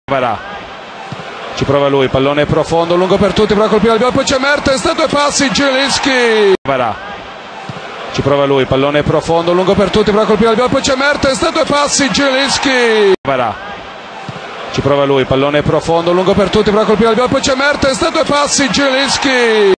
Varà. Ci prova lui, pallone profondo, lungo per tutti, prova a colpire il gol, poi c'è Mertens, 2 passi, Zielinski. Varà. Ci prova lui, pallone profondo, lungo per tutti, prova a colpire il gol, poi c'è Mertens, 2 passi, Zielinski. Varà. Ci prova lui, pallone profondo, lungo per tutti, prova a colpire il gol, poi c'è Mertens, 2 passi, Zielinski.